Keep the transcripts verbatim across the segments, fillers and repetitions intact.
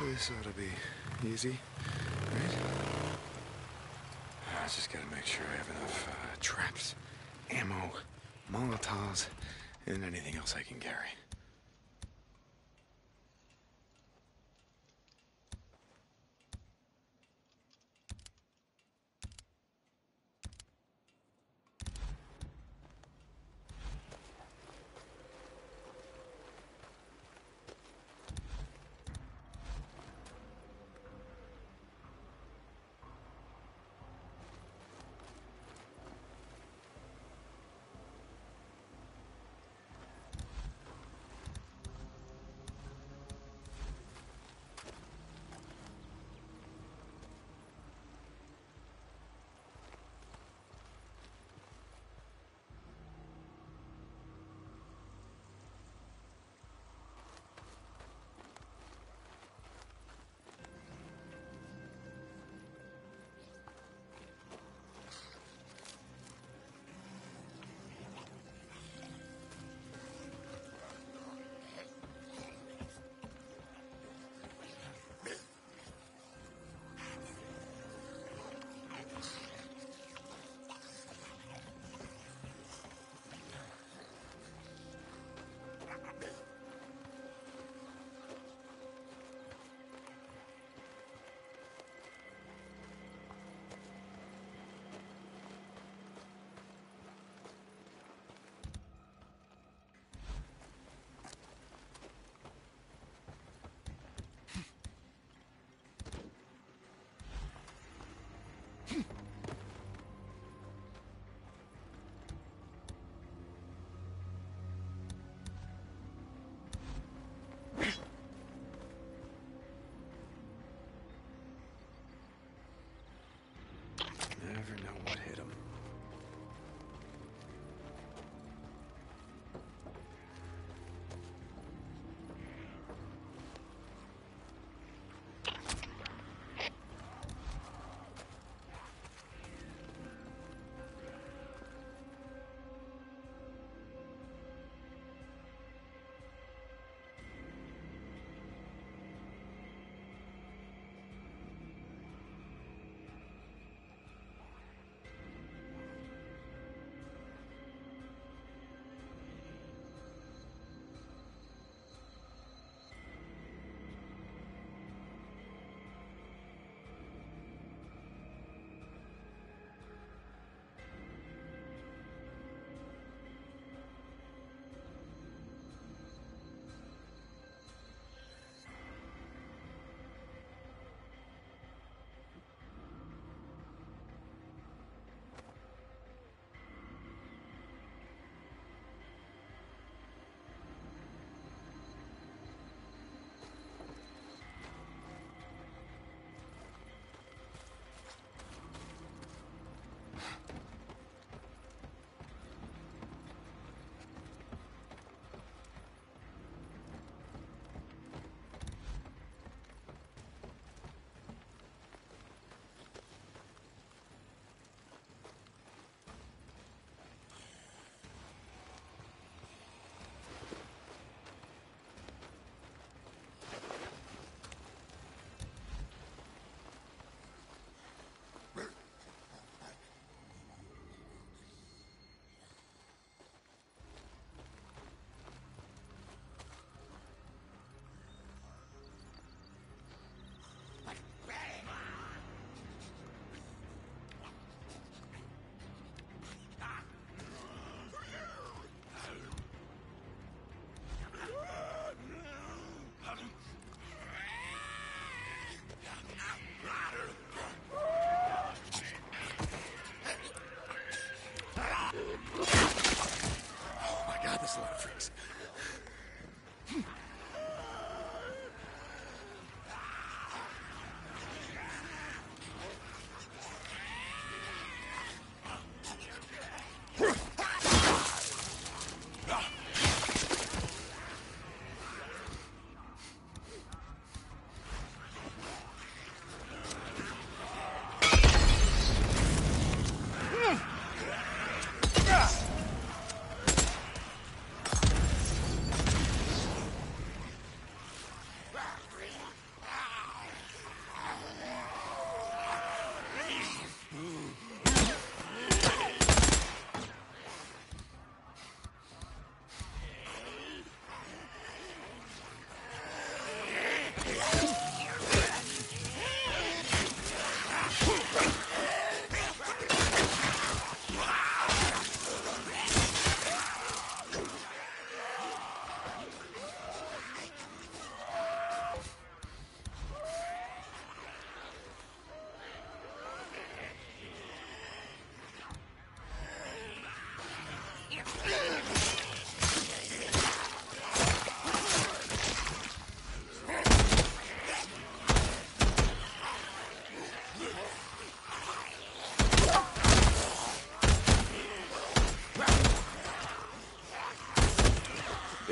This ought to be easy, right? I just gotta make sure I have enough uh, traps, ammo, Molotovs, and anything else I can carry. Never know what hit him.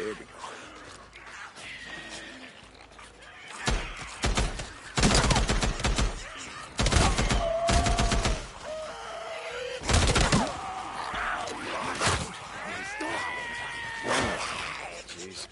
There we go. Jesus.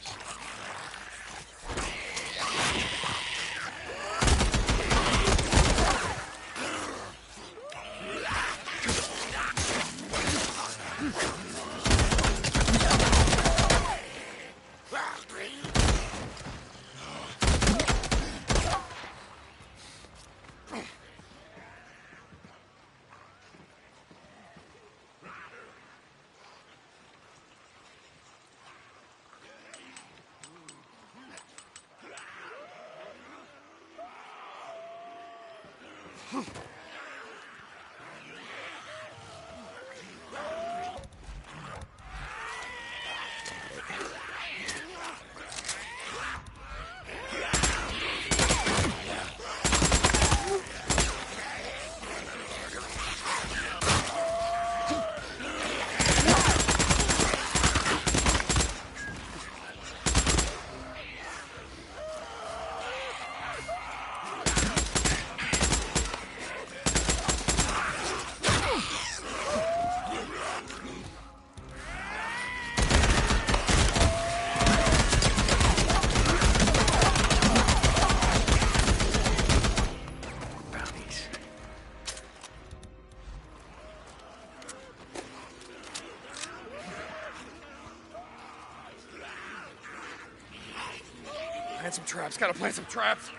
Plant some traps. Gotta plant some traps.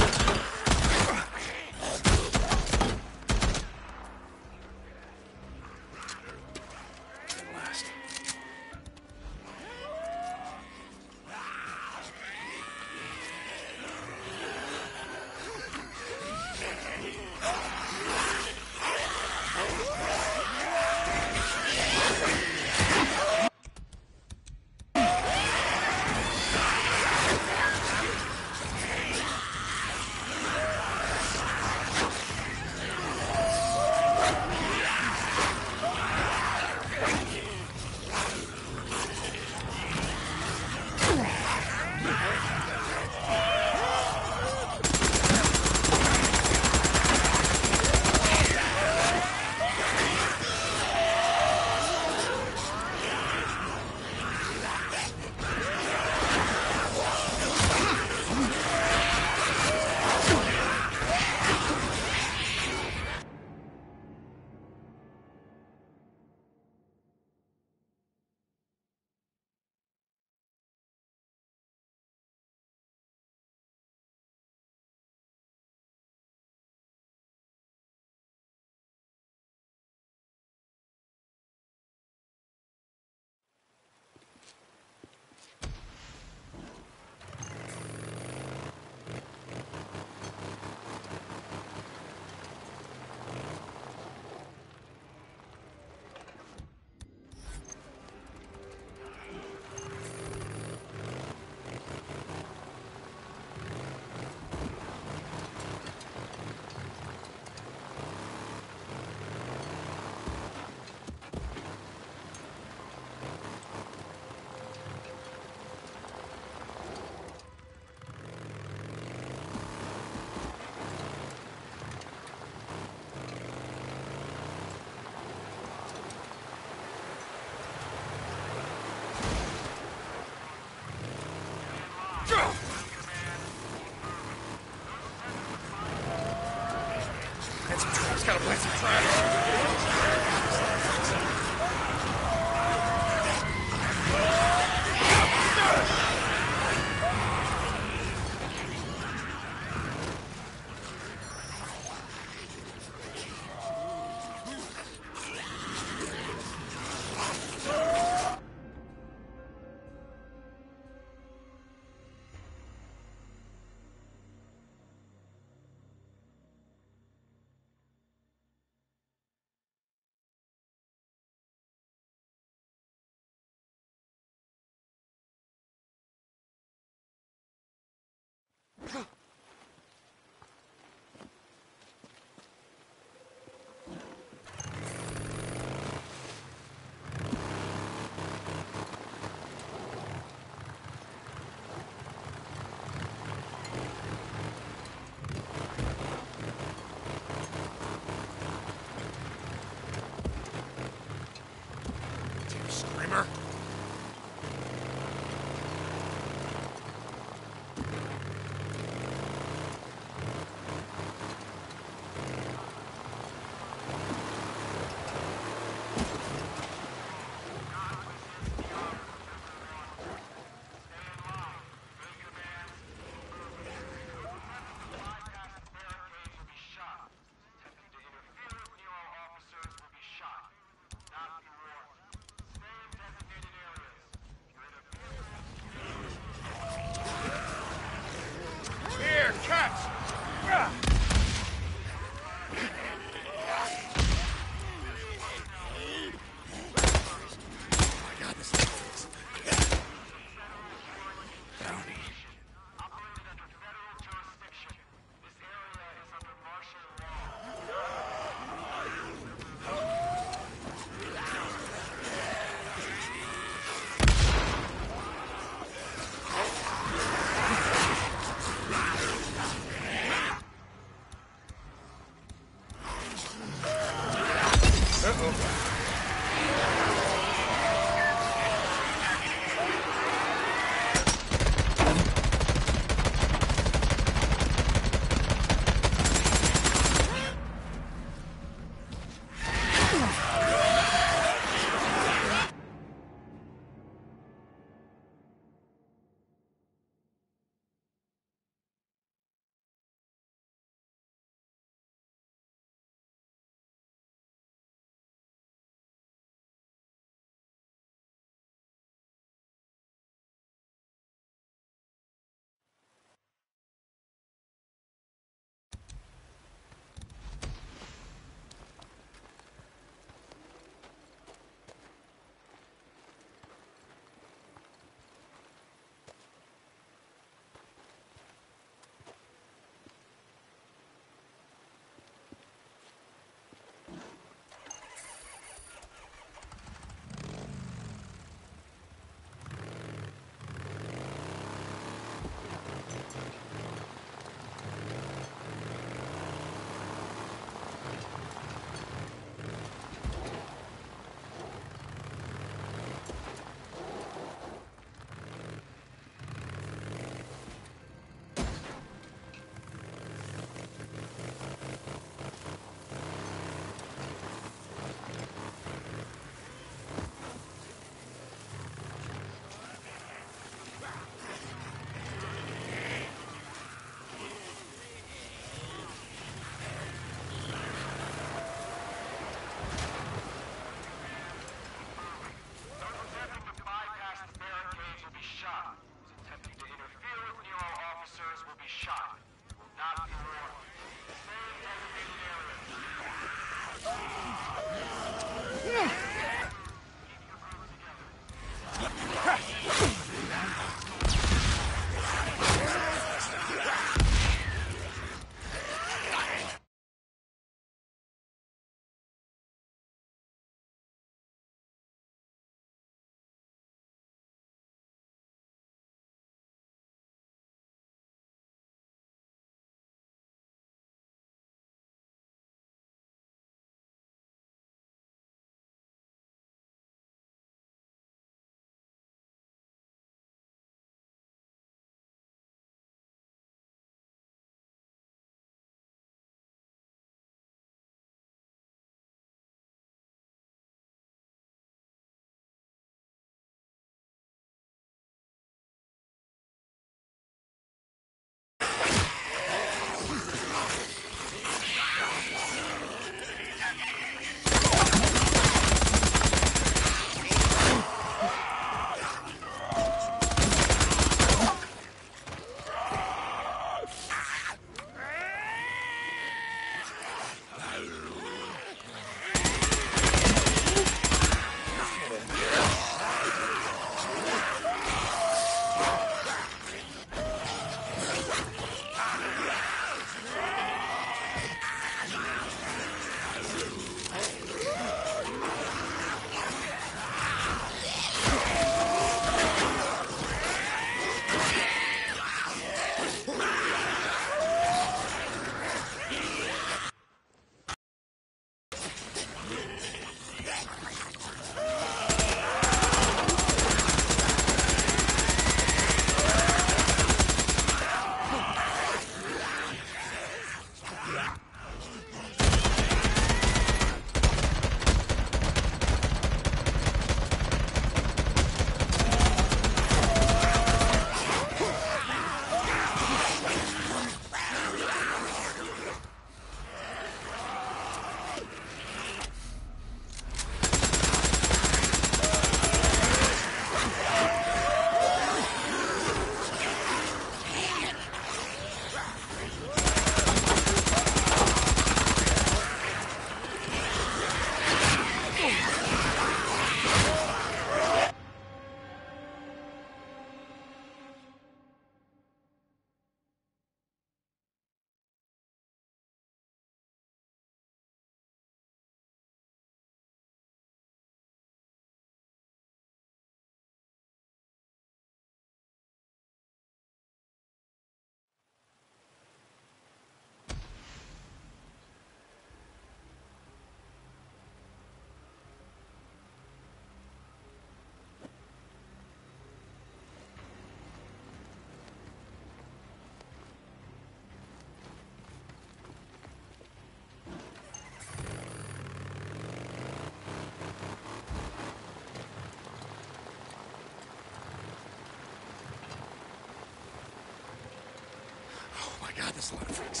God, there's a lot of freaks.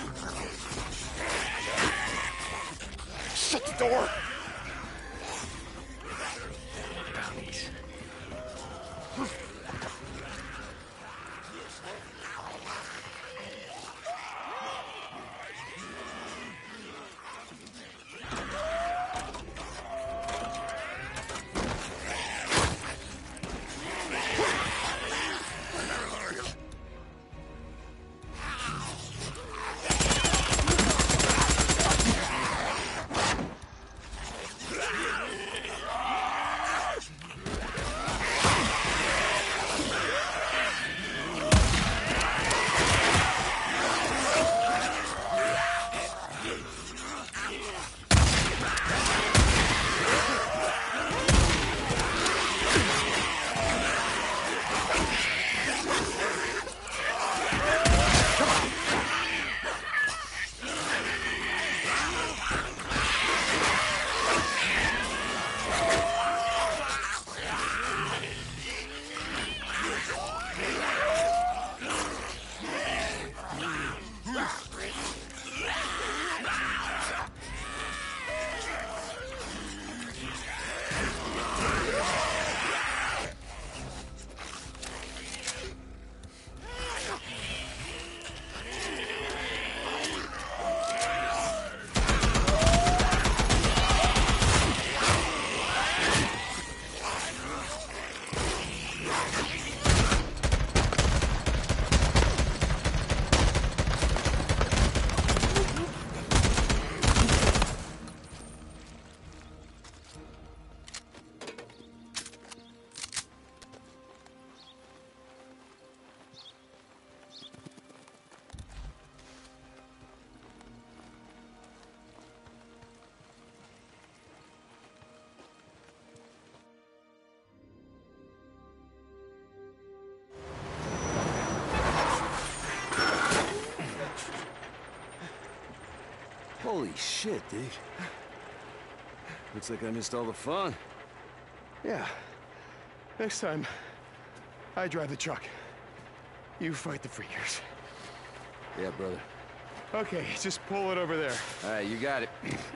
Shut the door! Bounties. Holy shit, dude. Looks like I missed all the fun. Yeah. Next time, I drive the truck. You fight the freakers. Yeah, brother. Okay, just pull it over there. All right, you got it.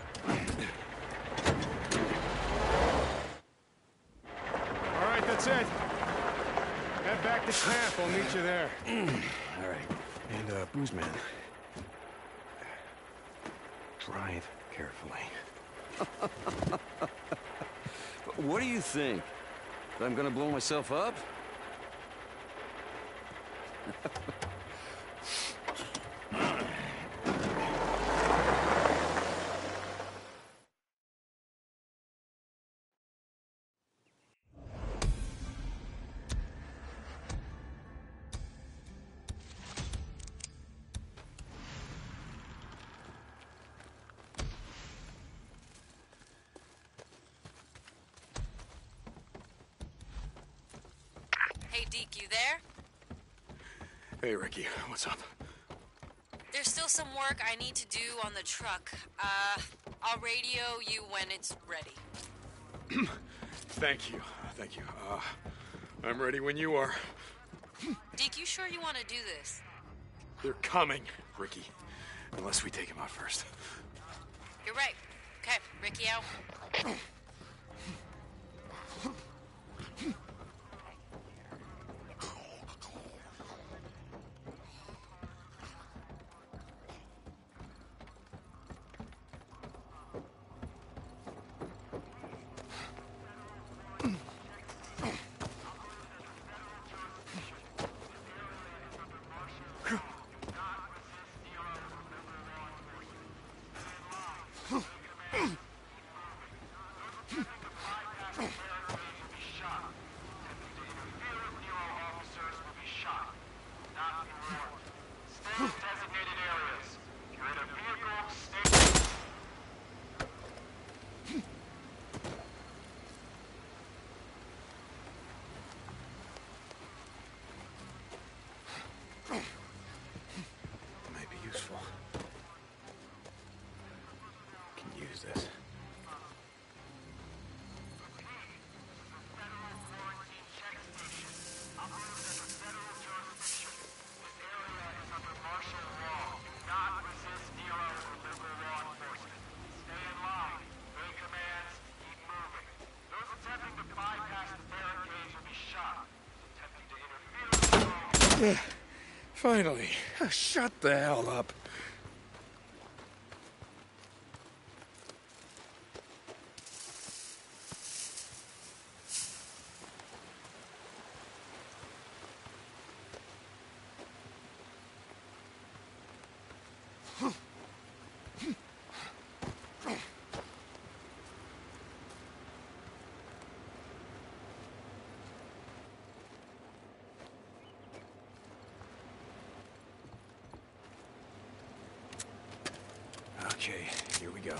All right, that's it. Head back to camp. I'll meet you there. All right. And, uh, Booze Man. Drive carefully. What do you think? That I'm gonna blow myself up? Hey, Deke, you there? Hey, Ricky. What's up? There's still some work I need to do on the truck. Uh, I'll radio you when it's ready. Thank you. Thank you. Uh, I'm ready when you are. Deke, you sure you want to do this? They're coming, Ricky. Unless we take him out first. You're right. Okay, Ricky out. Might be useful. Can use this. This area is under martial law. Do not resist. Finally. Shut the hell up. Okay, here we go.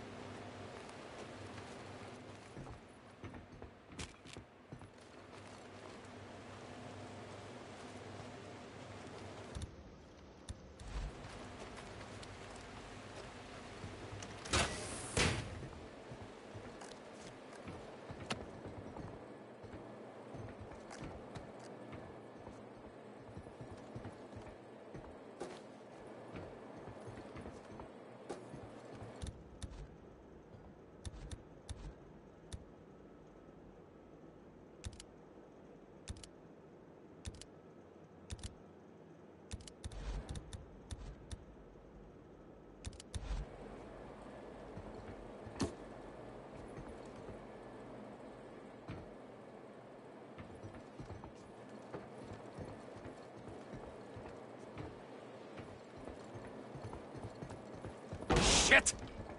Shit!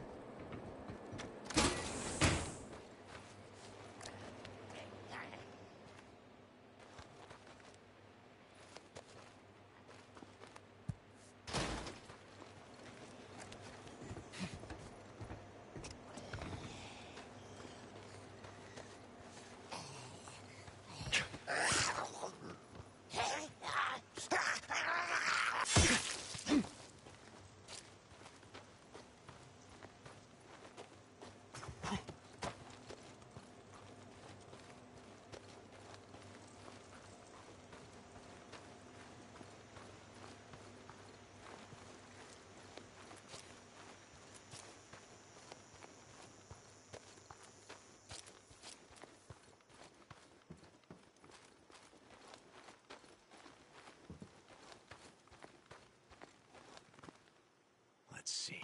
Let's see.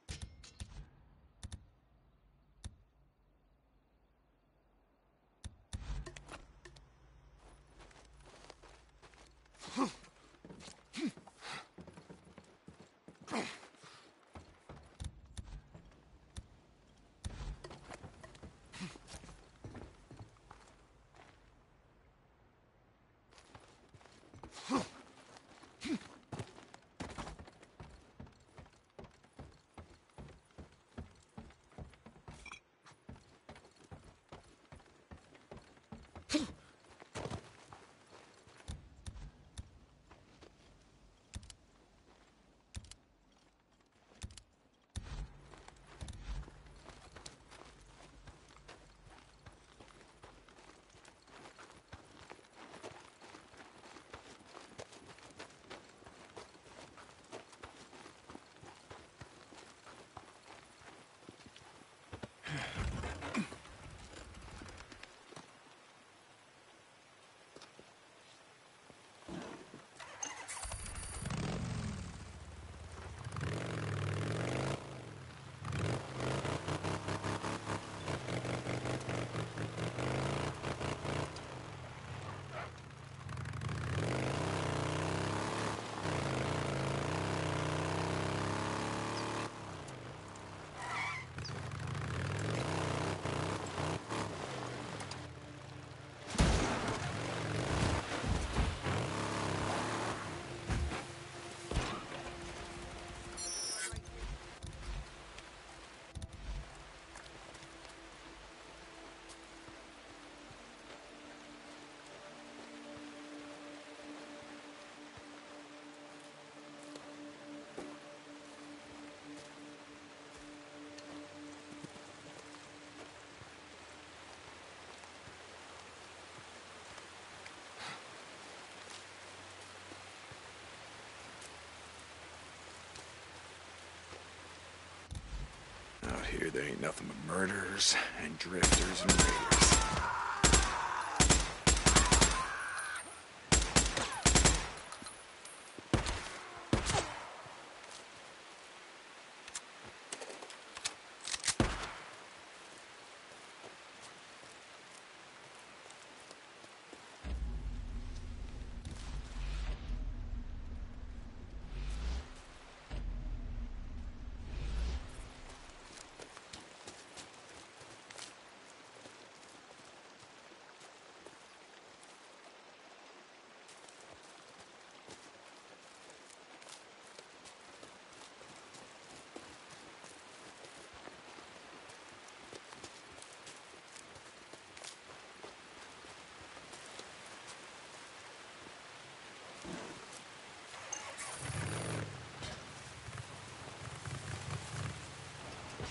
Out here, there ain't nothing but murderers and drifters and raiders.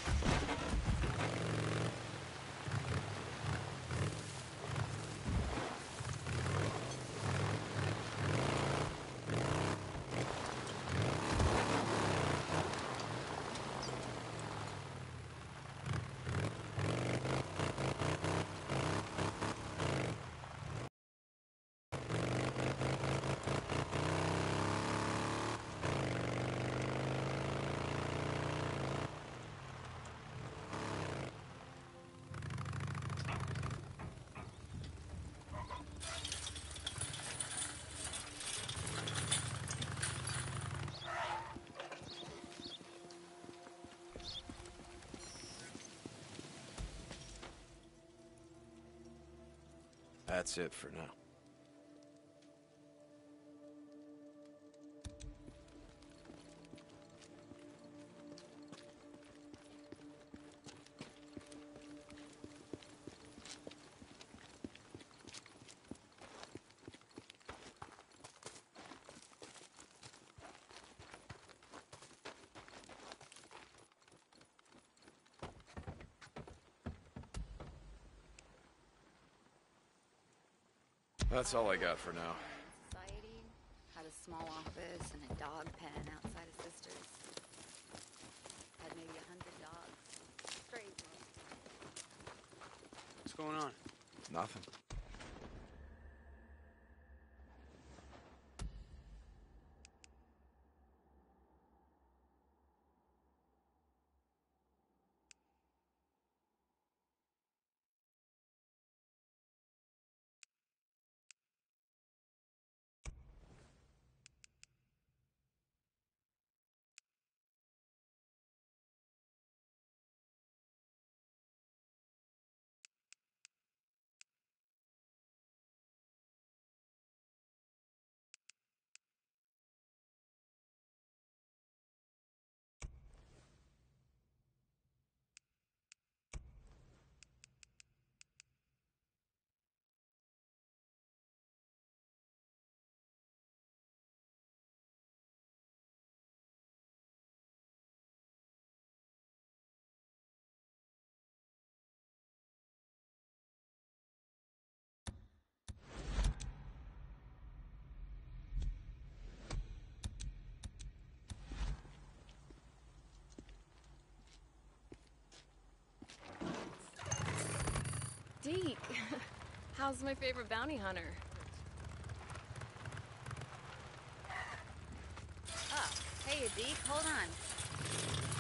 That's it for now. That's all I got for now. Society had a small office and a dog pen outside his sister's. Had maybe a hundred dogs. Strays most of them. What's going on? Nothing. Deke, how's my favorite bounty hunter? Oh, hey, Deke, hold on.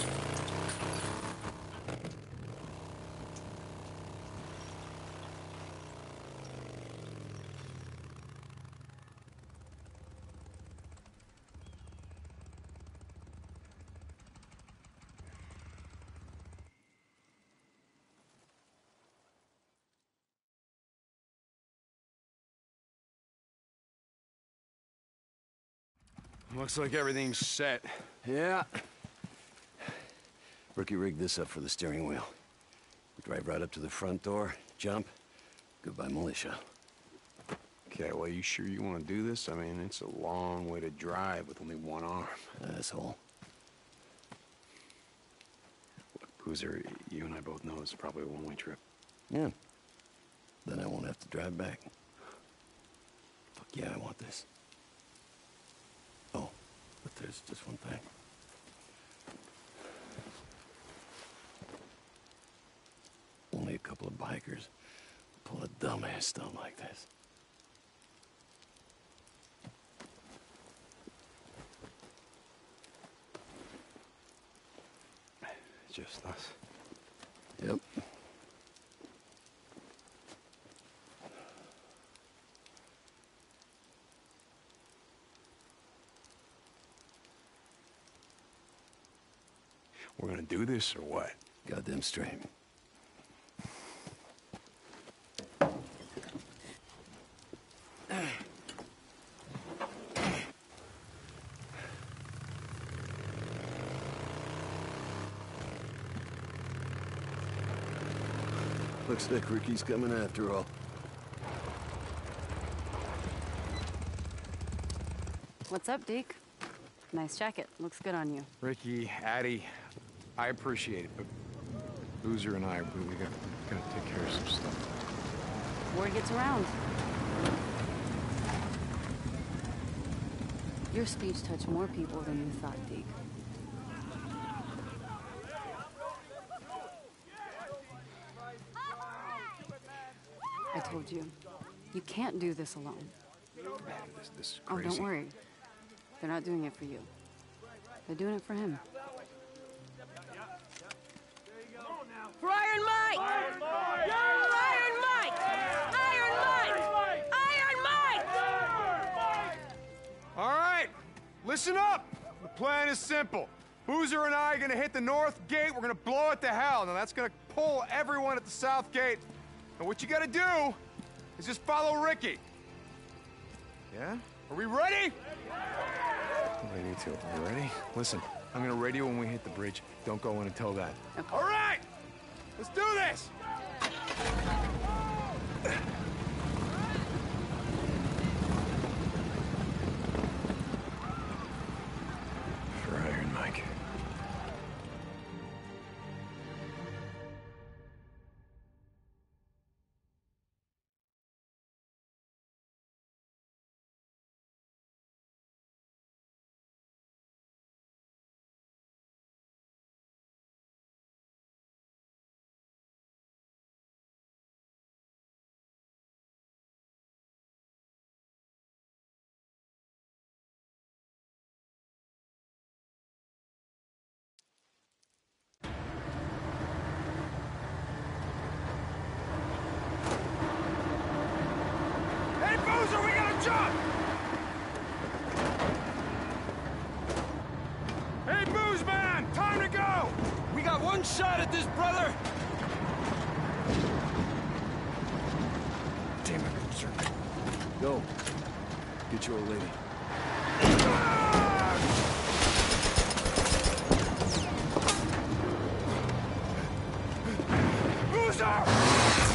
Looks like everything's set. Yeah. Rookie rigged this up for the steering wheel. We drive right up to the front door, jump, goodbye militia. Okay, well, you sure you want to do this? I mean, it's a long way to drive with only one arm. Asshole. Look, Boozer, you and I both know it's probably a one-way trip. Yeah. Then I won't have to drive back. Fuck yeah, I want this. Oh, but there's just one thing. Only a couple of bikers pull a dumbass stunt like this. Just us. Yep. We're gonna do this or what? Goddamn straight. Looks like Ricky's coming after all. What's up, Deke? Nice jacket. Looks good on you. Ricky, Addie, I appreciate it, but Boozer and I, we, we, got, we gotta take care of some stuff. Word gets around. Your speech touched more people than you thought, Deke. I told you, you can't do this alone. Man, this, this is Oh, crazy. don't worry. They're not doing it for you. They're doing it for him. For Iron Mike! Iron Mike! Iron Mike! Iron Mike! Iron Mike! All right, listen up. The plan is simple. Boozer and I are gonna hit the north gate. We're gonna blow it to hell. Now that's gonna pull everyone at the south gate. And what you gotta do is just follow Ricky. Yeah? Are we ready? We need to. Are you ready? Listen, I'm gonna radio when we hit the bridge. Don't go in until then. Okay. All right! Let's do this! For Iron Mike. Hey, Boozer, we gotta jump! Hey, Booze Man, time to go! We got one shot at this, brother! Damn it, Boozer. Go. Get your old lady. Boozer!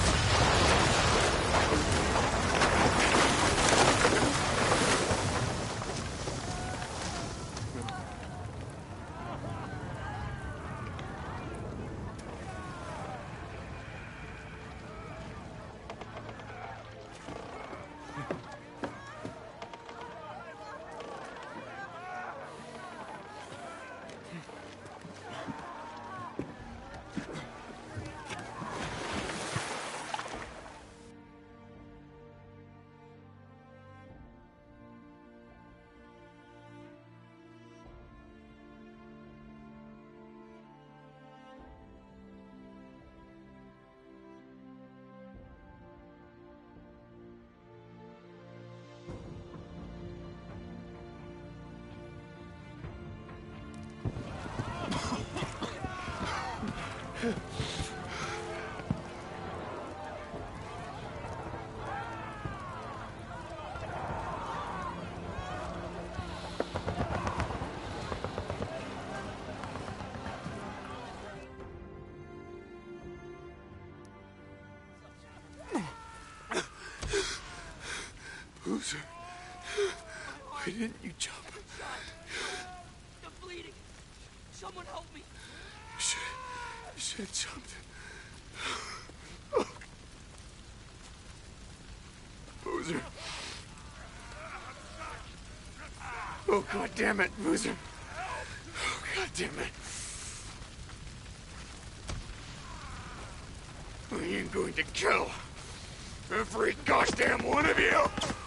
Boozer, why didn't you jump? I'm bleeding. Someone help me. You should, you should have jumped. Boozer. Oh, God damn it, Boozer. Oh, God damn it. I am going to kill every goddamn one of you.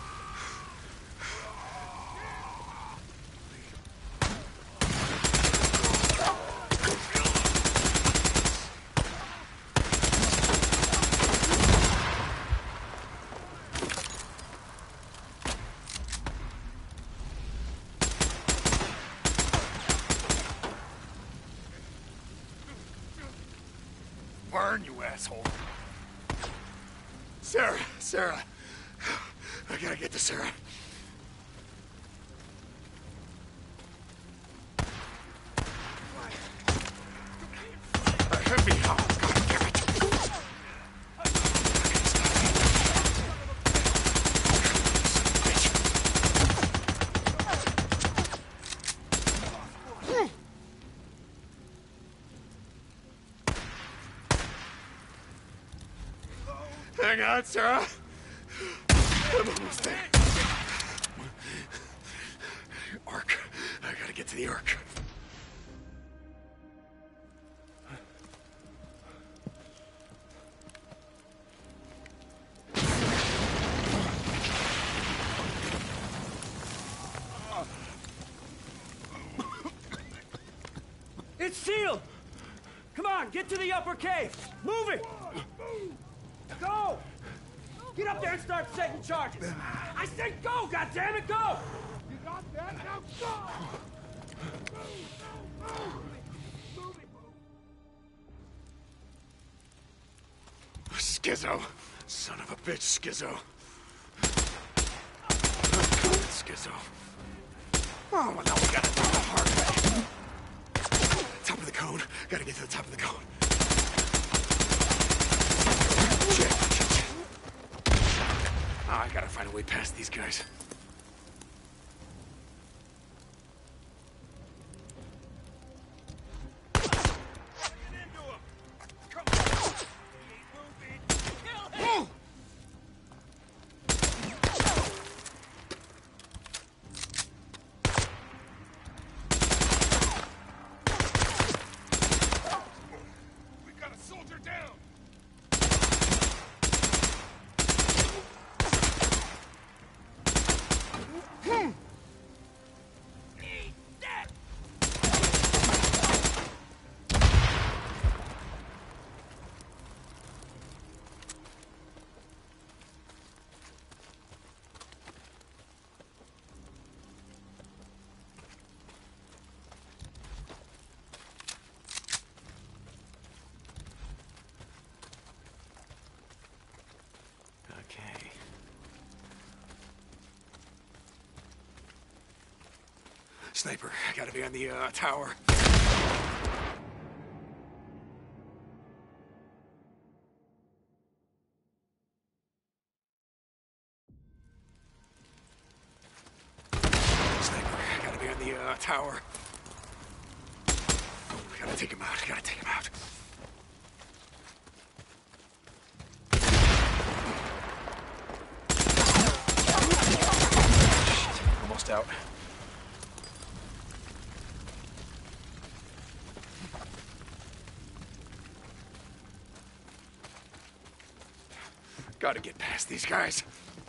Burn, you asshole. Sarah, Sarah. I gotta get to Sarah. Uh, hit me out. God damn it. Hang on, Sarah. I'm almost there. Ark. I gotta get to the Ark. It's sealed! Come on, get to the upper cave! Move it! Go! Get up there and start setting charges! I said go, goddammit, go! You got that? Now go! Move, move, move. Move it, move. Skizzo. Son of a bitch, Skizzo. Skizzo. Oh, well, now we gotta do it the hard way. Top of the cone. Gotta get to the top of the cone. Shit, shit, shit. Oh, I gotta find a way past these guys. Okay. Sniper, gotta be on the uh, tower. Sniper, gotta be on the uh, tower. Gotta take him out, gotta take him out. Almost out. Gotta get past these guys.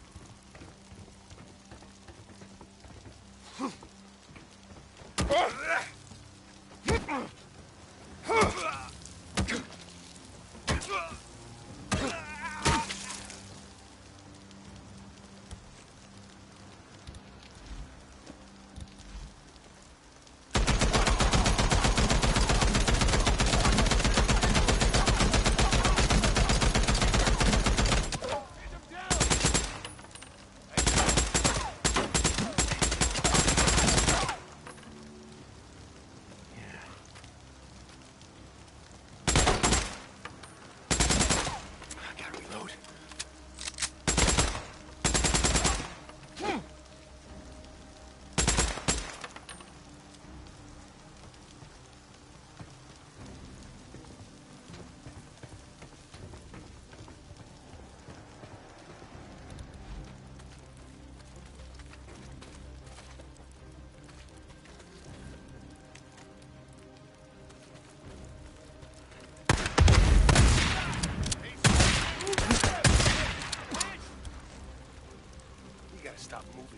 Stop moving.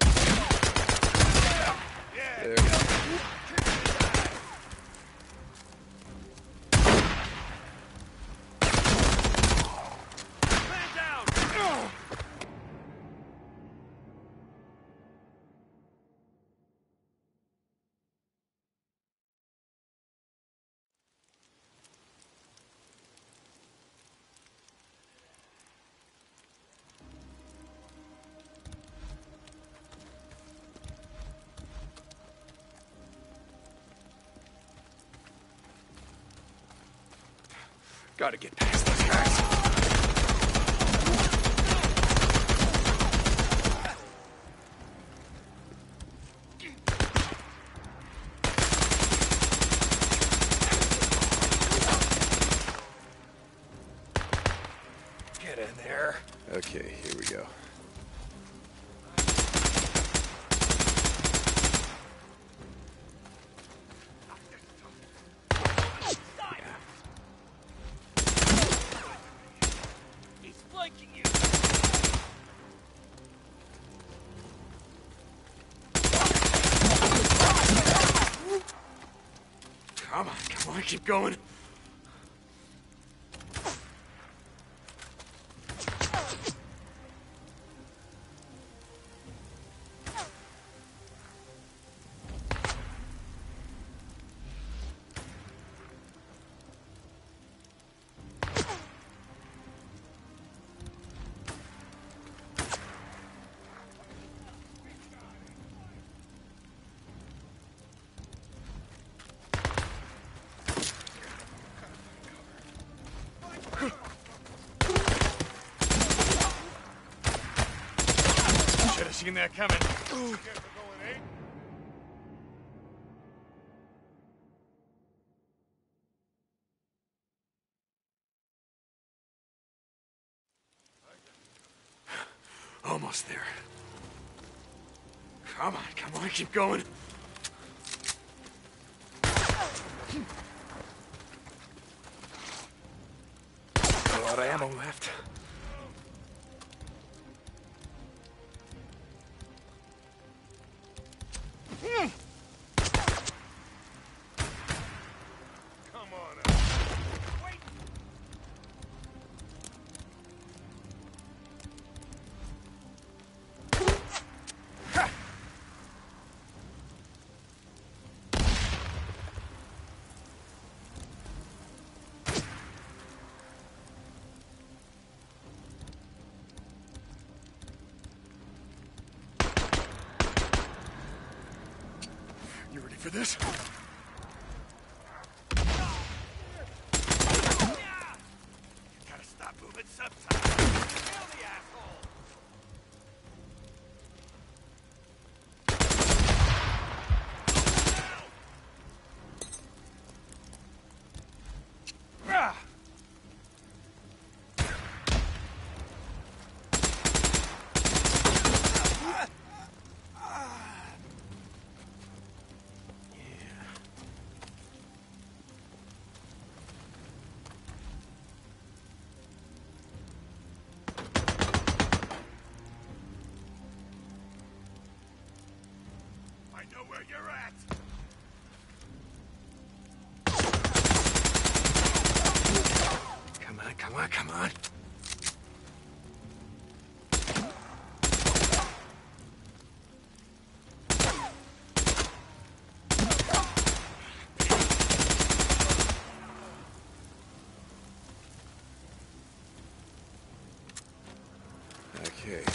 Yeah. There we go. Man down. Gotta get past these guys. Get in there. Okay, here we go. He's flanking you. Come on, come on, keep going. Should have seen that coming. Ooh. Almost there. Come on, come on, keep going. A lot of ammo left. You ready for this? Gotta stop moving sometime. Kill the asshole! Ah! I know where you're at! Come on, come on, come on! Okay.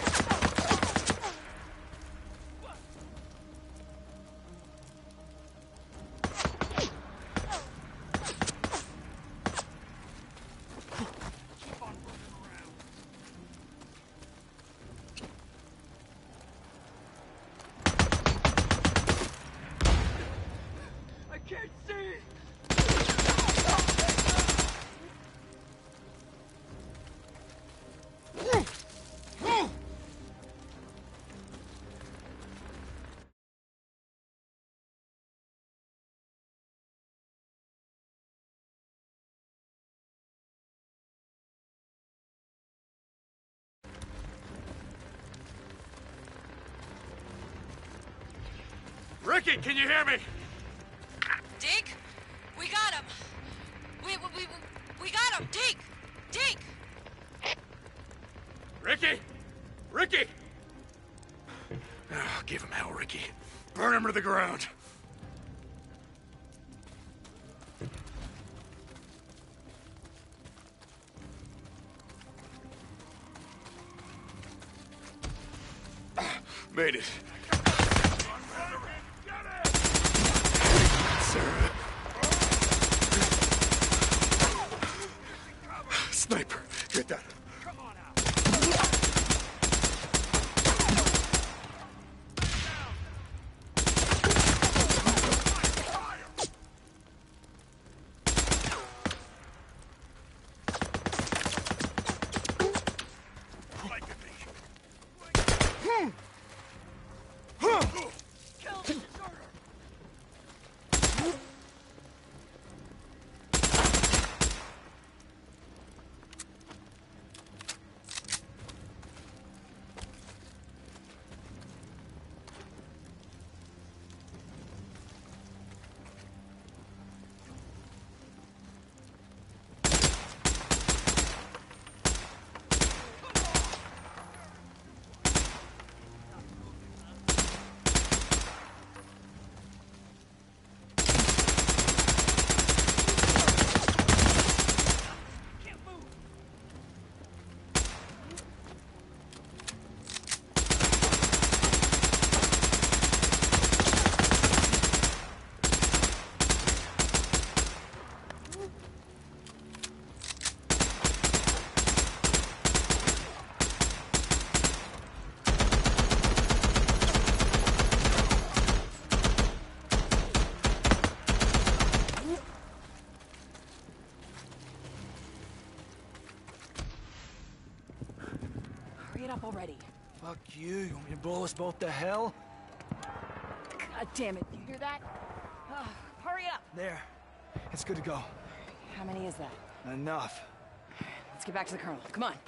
I can't see! Ricky, can you hear me? Deke? We got him! We, we, we, we got him! Deke! Deke! Ricky! Ricky! Oh, give him hell, Ricky. Burn him to the ground. Made it. Sarah. Sniper, get that. Come on out! Get up already. Fuck you. You want me to blow us both to hell? God damn it. You hear that? Uh, hurry up. There. It's good to go. How many is that? Enough. Let's get back to the colonel. Come on.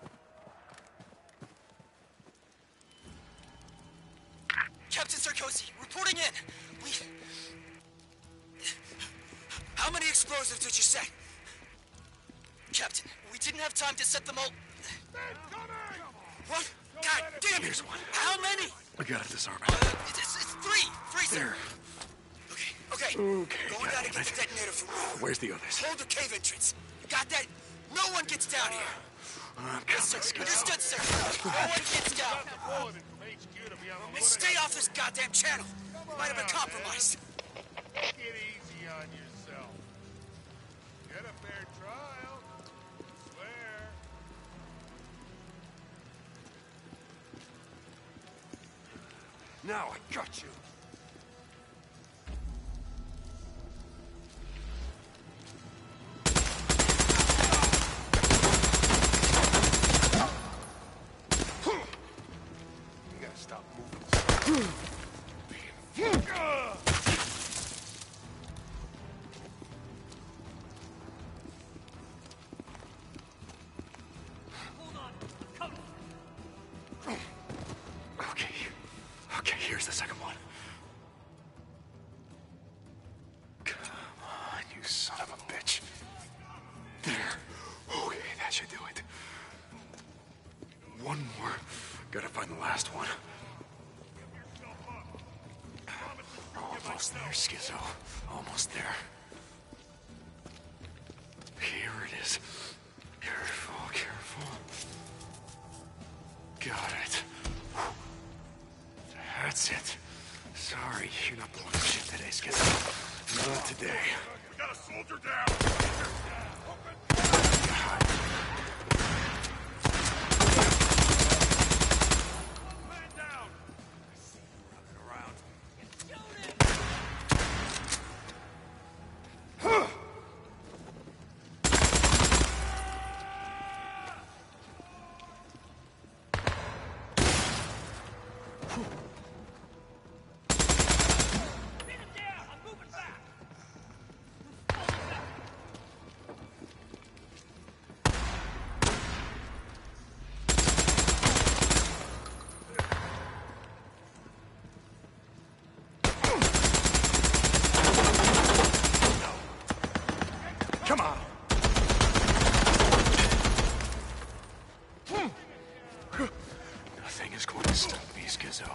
Captain Sarkozy, reporting in. We... How many explosives did you set? Captain, we didn't have time to set them all... What? God damn it! Here's one. How many? We gotta disarm Uh, it. it's, it's three. Three, sir. There. Okay, okay. Okay, Going down to goddamn get it. the detonator from Rue. Where's the others? Hold the cave entrance. Got that? No one gets down here. I'm Yes, coming, sir. Schizo. Understood, sir. No one gets down. And stay off this goddamn channel. You might have been compromised. Take it easy on yourself. Get a fair trial. Swear. Now I got you. You gotta stop moving. Okay. Okay, here's the second one. Come on, you son of a bitch. There. Okay, that should do it. One more. Gotta find the last one. Almost there, Schizo. Almost there. Here it is. Careful, careful. Got it. That's it. Sorry, you're not blowing shit today, Schizo. Not today. We got a soldier down. Man down. I see you running around. Come on. Nothing is going to stop me, Schizo.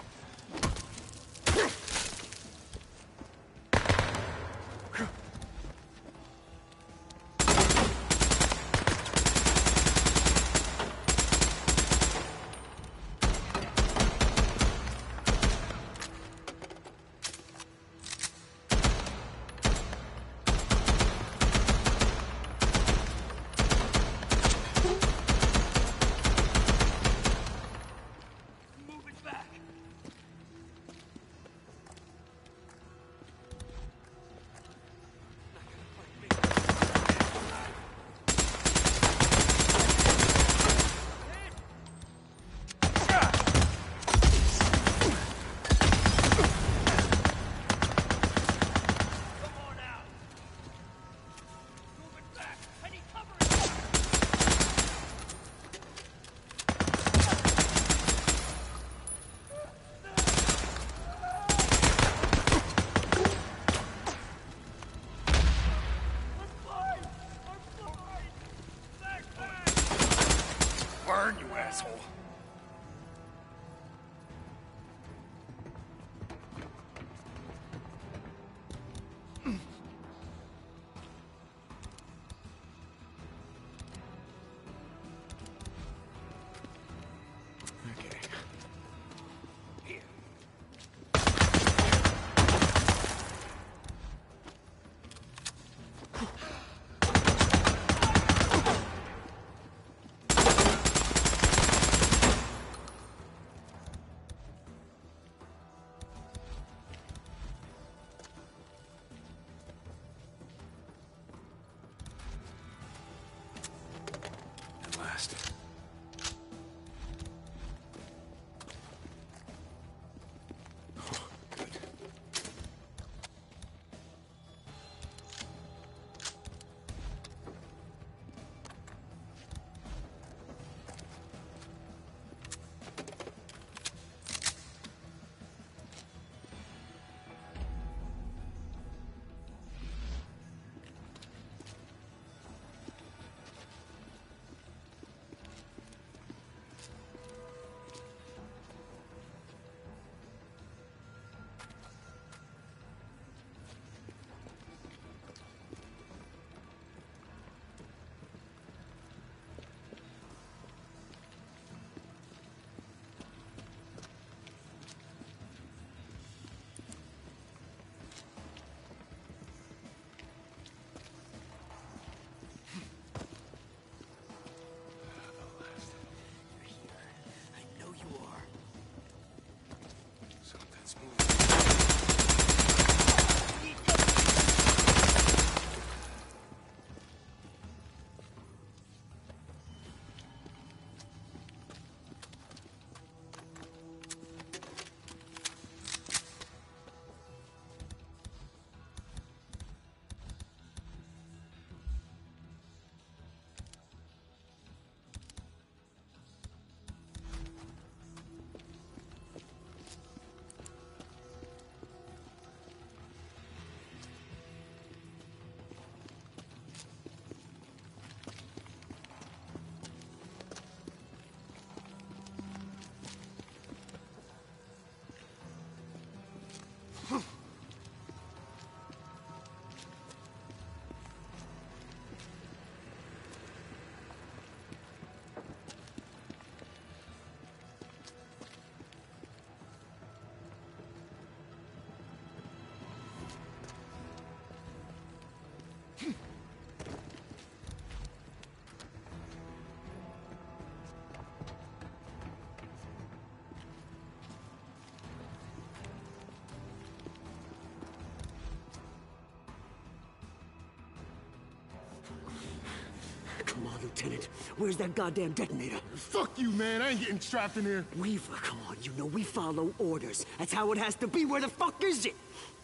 on, Lieutenant. Where's that goddamn detonator? Fuck you, man. I ain't getting trapped in here. Weaver, come on. You know we follow orders. That's how it has to be. Where the fuck is it?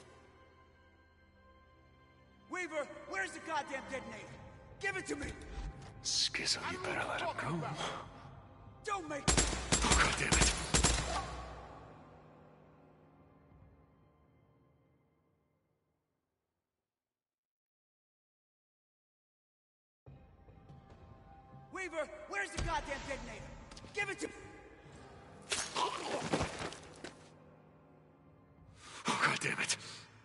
Weaver, where's the goddamn detonator? Give it to me! Skizzo, you better let him go. Don't make... Oh, God damn it. Weaver, where's the goddamn detonator? Give it to me! Oh, God damn it.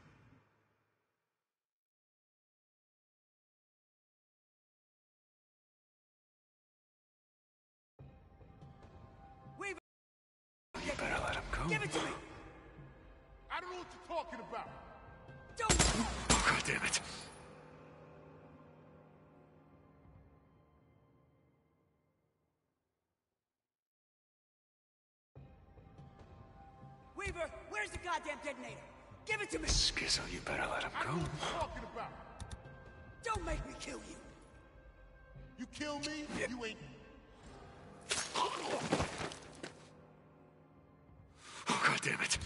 Weaver! You better let him go. Give it to me! I don't know what you're talking about. Don't... Oh, God damn it. Weaver, where's the goddamn detonator? Give it to me! Skizzo, you better let him I don't know go. what you're talking about. Don't make me kill you! You kill me, Yeah. you ain't... Oh, God damn it.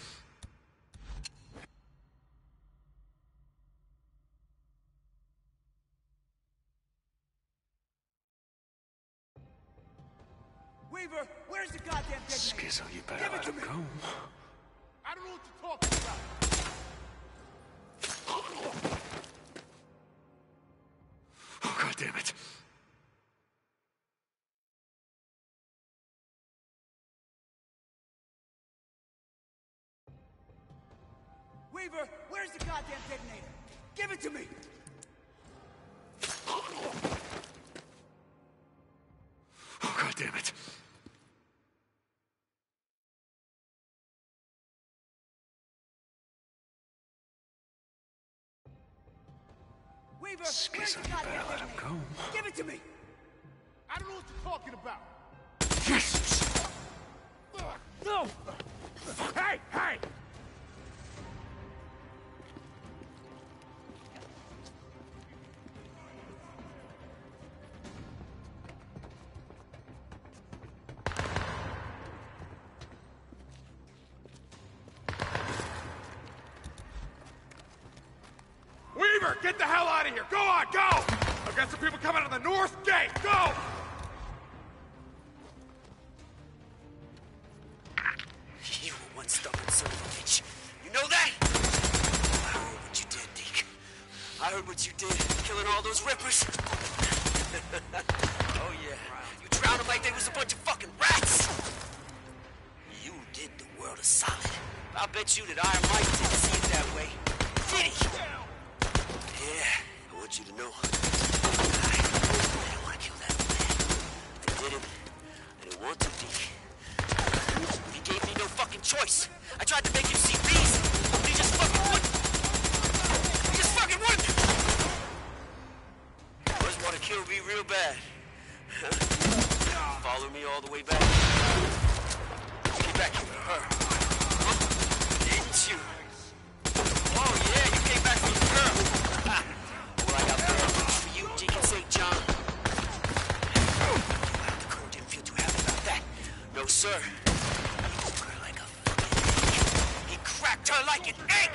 Weaver, where's the goddamn detonator? Skizzo, you better Give it let to him me. go. I don't know what you're talking about. Oh, God damn it. Weaver, where's the goddamn detonator? Give it to me! Oh, God damn it. Weaver, where's Skizzo, the you better goddamn let him detonator? go. Give it to me! I don't know what you're talking about. Yes! No! Hey, hey! Weaver, get the hell out of here! Go on, go! I've got some people coming out of the north gate! Go! You were one stubborn son of a bitch. You know that? I heard what you did, Deke. I heard what you did, killing all those rippers. Oh, yeah. You drowned them like they was a bunch of fucking rats. You did the world a solid. I'll bet you that Iron Mike didn't see it that way. Did he? Yeah, I want you to know. I didn't want to kill that man. I didn't. I didn't want to, Deke. He gave me no fucking choice. I tried to make him see reason, but he just fucking wouldn't. He just fucking wouldn't. He must want to kill me real bad. Huh? Follow me all the way back. Get back here with her. Huh? Didn't you? Oh yeah, you came back from the girl. Ha. Well, I got better news for you, Deacon Saint John. The crew didn't feel too happy about that. No, sir. He cracked her like an egg!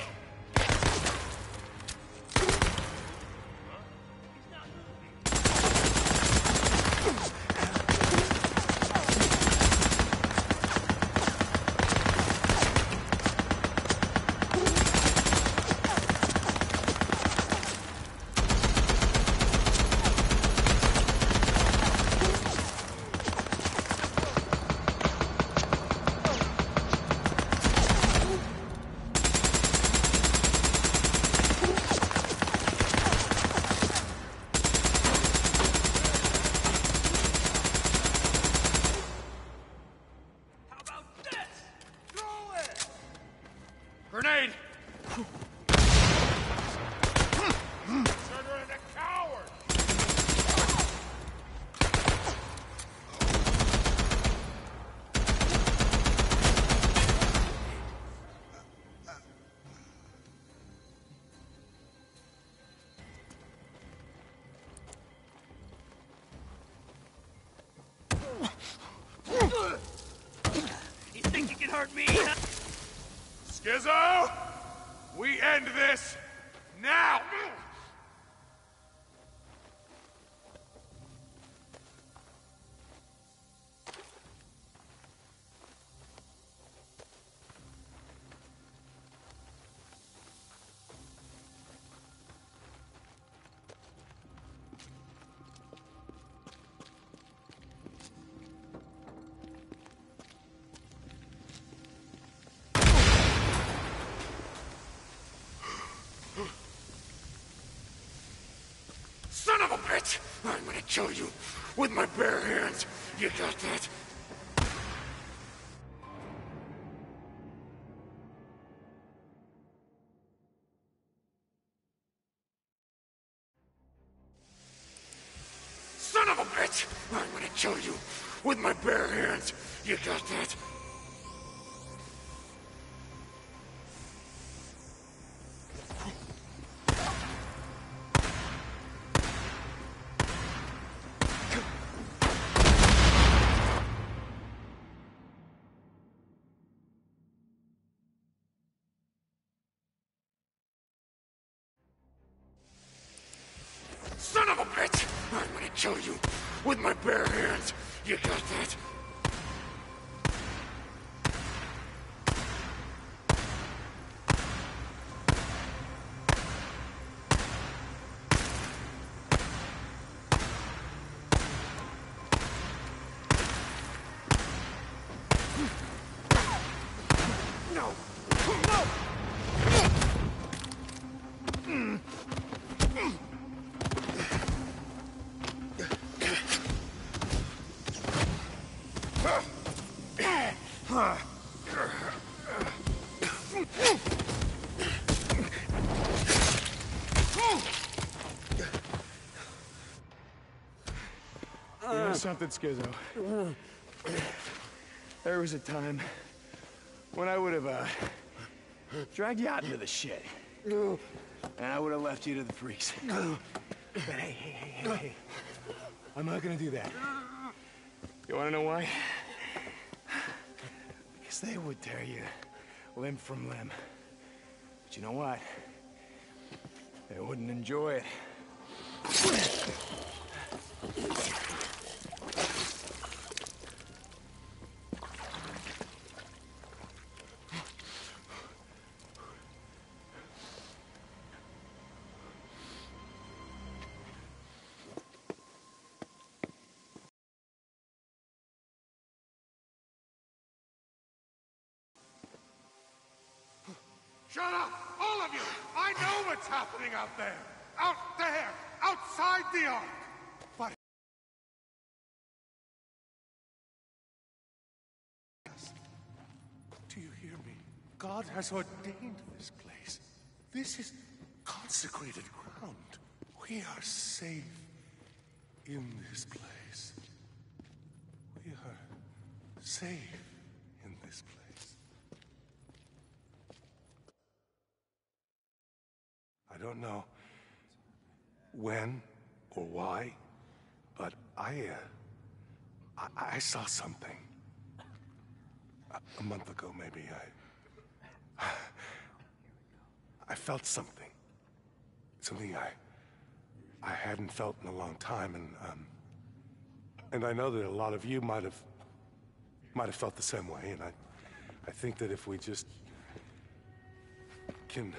hurt me! Skizzo! We end this now! Son of a bitch! I'm gonna kill you with my bare hands. You got that? Son of a bitch! I'm gonna kill you with my bare hands. You got that? Son of a bitch! I'm gonna kill you with my bare hands. You got that? No! No! You know something, Skizzo? There was a time when I would have uh, dragged you out into the shit. And I would have left you to the freaks. But hey, hey, hey, hey, hey. I'm not gonna do that. You wanna know why? Because they would tear you limb from limb. But you know what? They wouldn't enjoy it. Shut up, all of you! I know what's happening out there! Out there! Outside the Ark! But... Do you hear me? God has ordained this place. This is consecrated ground. We are safe in this place. We are safe in this place. I don't know when or why, but I, uh, I, I saw something. A, a month ago, maybe, I... I felt something. Something I... I hadn't felt in a long time, and, um... And I know that a lot of you might have... might have felt the same way, and I... I think that if we just... can...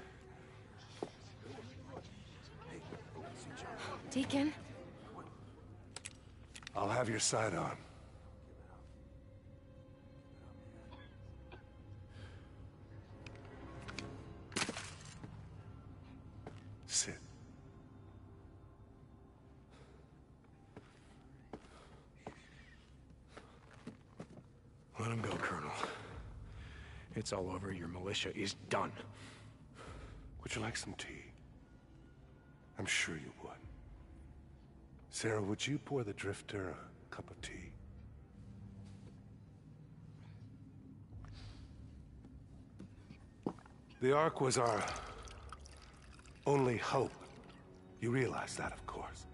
Deacon? I'll have your side on. Sit. Let him go, Colonel. It's all over. Your militia is done. Would you like some tea? I'm sure you would. Sarah, would you pour the Drifter a cup of tea? The Ark was our only hope. You realize that, of course.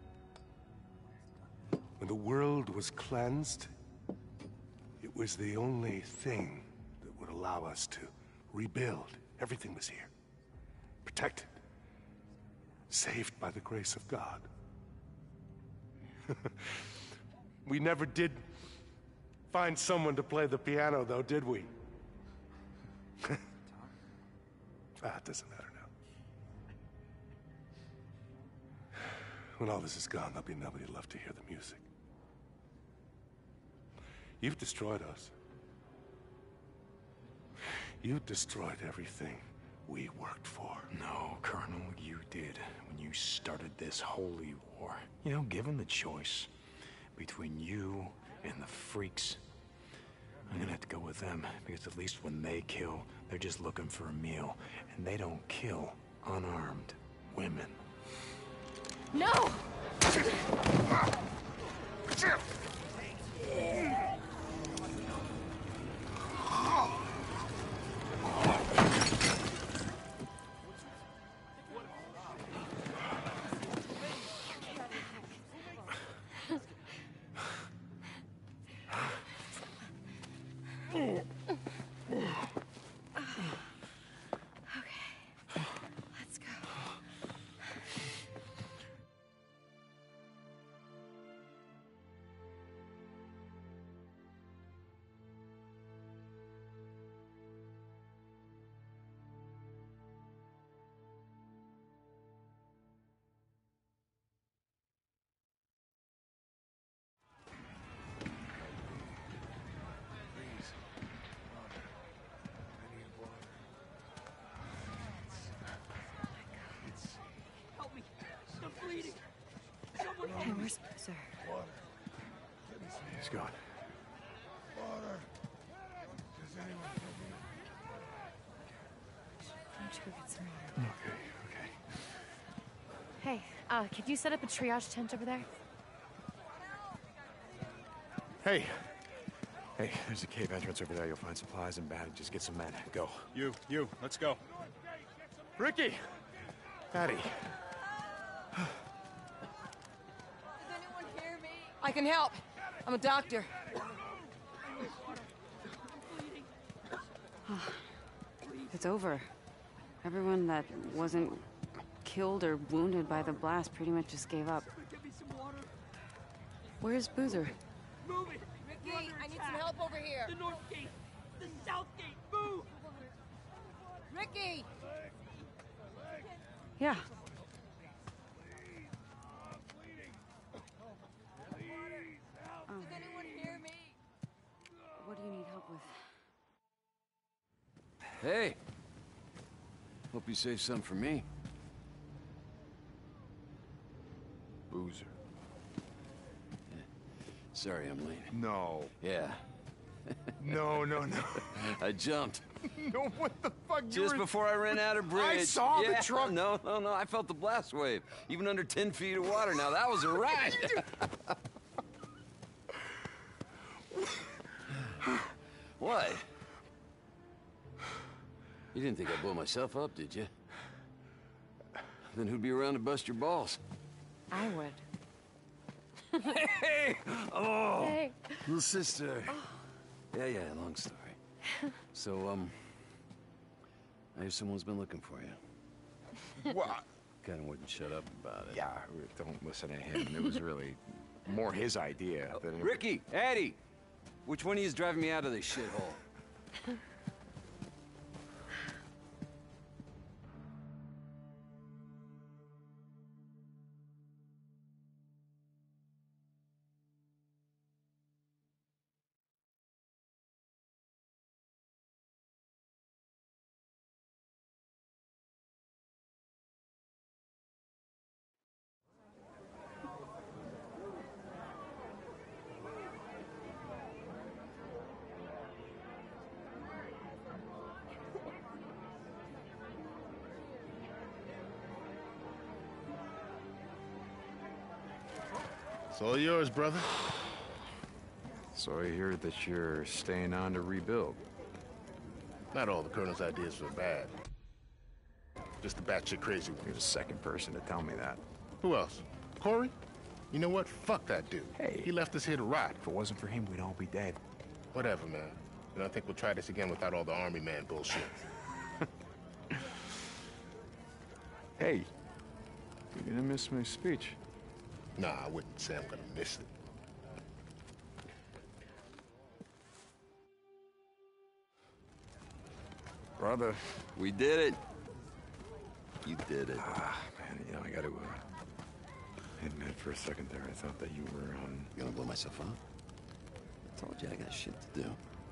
When the world was cleansed, it was the only thing would allow us to rebuild. Everything was here. Protected. Saved by the grace of God. We never did find someone to play the piano, though, did we? Ah, it doesn't matter now. When all this is gone, there'll be nobody left to hear the music. You've destroyed us. You destroyed everything we worked for. No, Colonel, you did when you started this holy war. You know, given the choice between you and the freaks, I'm gonna have to go with them, because at least when they kill, they're just looking for a meal, and they don't kill unarmed women. No! Hey, where's Boozer? He's gone. Water. Does anyone give me? Why don't you go get some water? Okay, okay. Hey, uh, could you set up a triage tent over there? Hey! Hey, there's a cave entrance over there. You'll find supplies and bandages. Get some men. Go. You, you, let's go. Ricky! Patty. I can help. I'm a doctor. It's over. Everyone that wasn't killed or wounded by the blast pretty much just gave up. Where's Boozer? Move it! Ricky, I need some help over here. The north gate. The south gate. Move! Ricky! Yeah. Does anyone hear me? What do you need help with? Hey! Hope you saved some for me. Boozer. Yeah. Sorry I'm late. No. Yeah. No, no, no. I jumped. No, what the fuck? You Just were... before I ran out of bridge. I saw yeah. the truck. No, no, no. I felt the blast wave. Even under ten feet of water. Now that was a ride. What? You didn't think I'd blow myself up, did you? Then who'd be around to bust your balls? I would. Hey! Oh! Hey. Little sister. Oh. Yeah, yeah, long story. So, um... I hear someone's been looking for you. What? Kinda wouldn't shut up about it. Yeah, don't listen to him. It was really more his idea than... Ricky! Addie! Which one of you is driving me out of this shithole? It's all yours, brother. So I hear that you're staying on to rebuild. Not all the Colonel's ideas were bad. Just a batshit crazy one. You're the second person to tell me that. Who else? Corey? You know what? Fuck that dude. Hey. He left us here to rot. If it wasn't for him, we'd all be dead. Whatever, man. And I think we'll try this again without all the army man bullshit. Hey, you're gonna miss my speech. Nah, I wouldn't say I'm gonna miss it. Brother. We did it. You did it. Ah, man, you know, I gotta uh, admit for a second there, I thought that you were, um... You gonna blow myself up? I told you I got shit to do.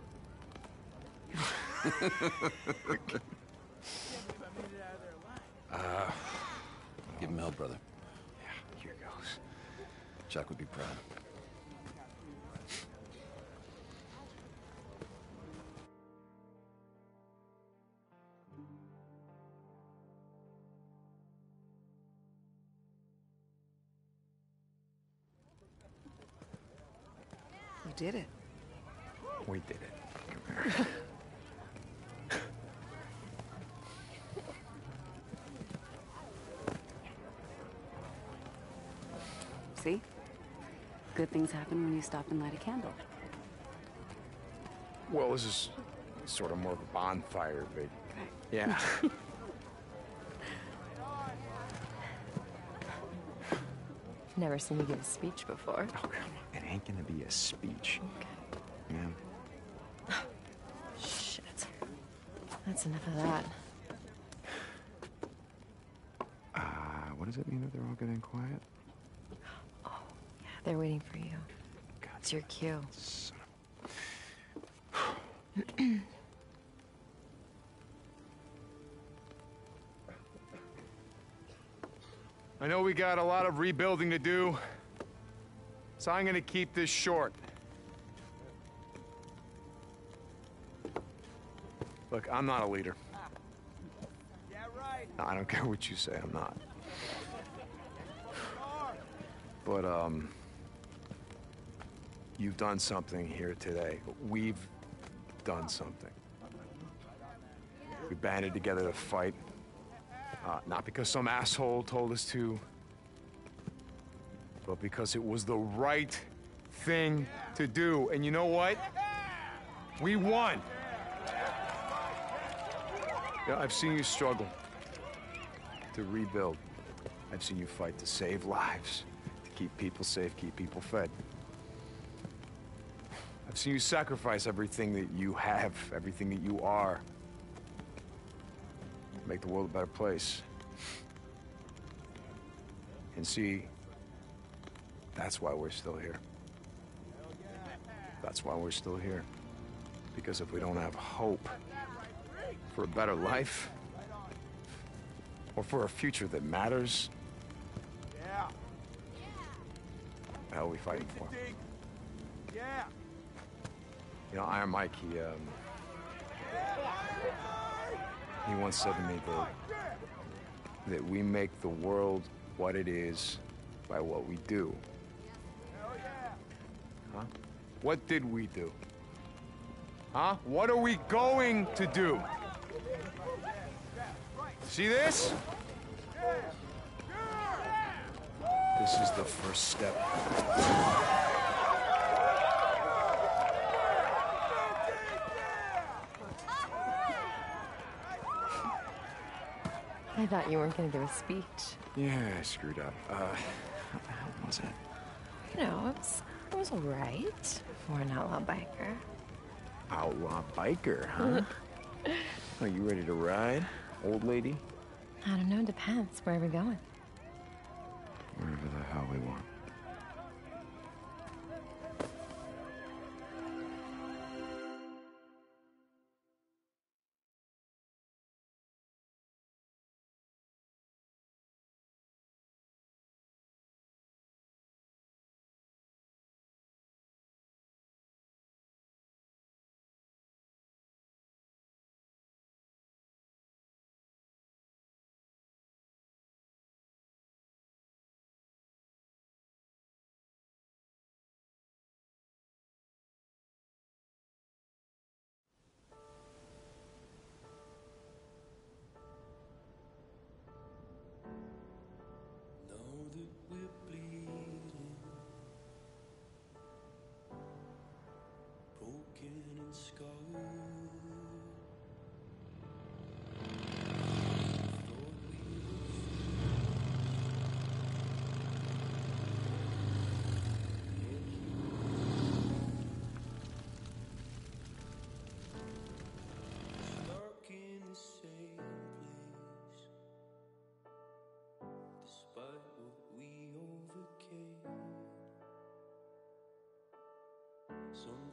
uh, Give him hell, brother. Yeah, here goes. Chuck would be proud. You did it. We did it. Come here. See? Good things happen when you stop and light a candle. Well, this is sort of more of a bonfire, but... Yeah. Never seen you give a speech before. Oh, come on. It ain't gonna be a speech. Okay. Ma'am. Shit. That's enough of that. Uh, what does it mean that they're all getting quiet? Oh, yeah, they're waiting for you. God, it's your cue. Son of... I know we got a lot of rebuilding to do, so I'm gonna keep this short. Look, I'm not a leader. Yeah, right. No, I don't care what you say, I'm not. But, um... you've done something here today. We've done something. We banded together to fight. Uh, not because some asshole told us to, but because it was the right thing to do. And you know what? We won. Yeah, I've seen you struggle to rebuild. I've seen you fight to save lives, to keep people safe, keep people fed. I've seen you sacrifice everything that you have, everything that you are, make the world a better place. And see, that's why we're still here. That's why we're still here. Because if we don't have hope for a better life, or for a future that matters, what the hell are we fighting for? Yeah. You know, Iron Mike, he, um... he once said to me that, that we make the world what it is by what we do. Huh? What did we do? Huh? What are we going to do? See this? This is the first step. I thought you weren't going to give a speech. Yeah, I screwed up. Uh, how was it? You know, it was, it was all right for an outlaw biker. Outlaw biker, huh? Are you ready to ride, old lady? I don't know, depends. Where are we going? Wherever the hell we want.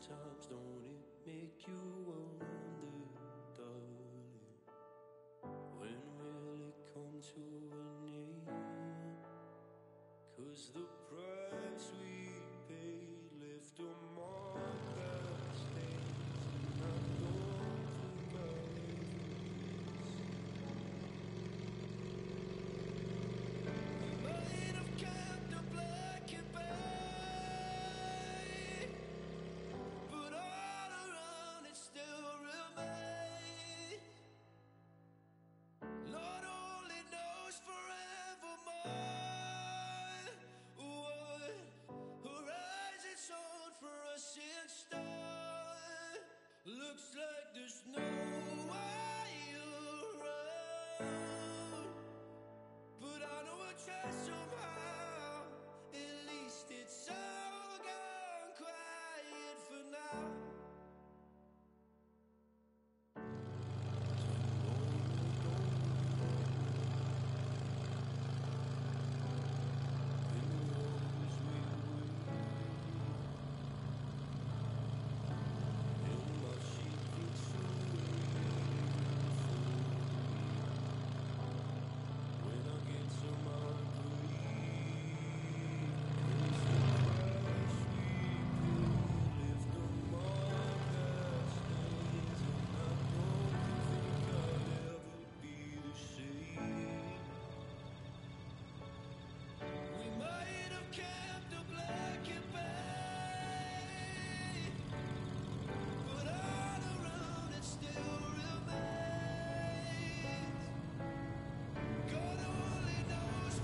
Sometimes don't it make you wonder, darling, when will it come to an end? 'Cause the price we paid left a mark that stays, and I don't think I'll ever miss. We might have kept the black and bay, but all around it still remains. Lord only knows forevermore what horizons hold for us in stone. Looks like there's no way around, but I know I'll try somehow. At least it's all gone quiet for now. We might have kept the black and bay, but all around it still remains. God only knows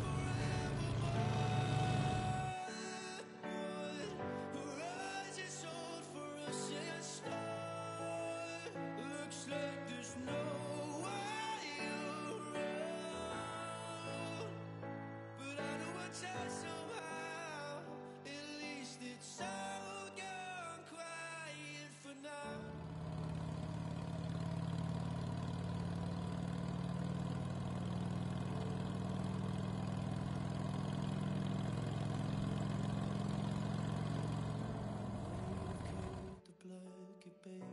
forevermore what horizons hold for us in stone. Looks like there's no way around, but I know I try somehow. At least it's all gone quiet for now. The black and bay,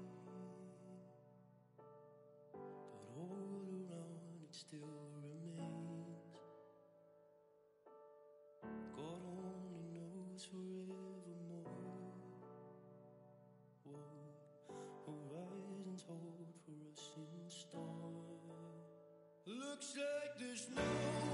but all around it still remains. God only knows forevermore what horizons hold for us in store. Looks like there's no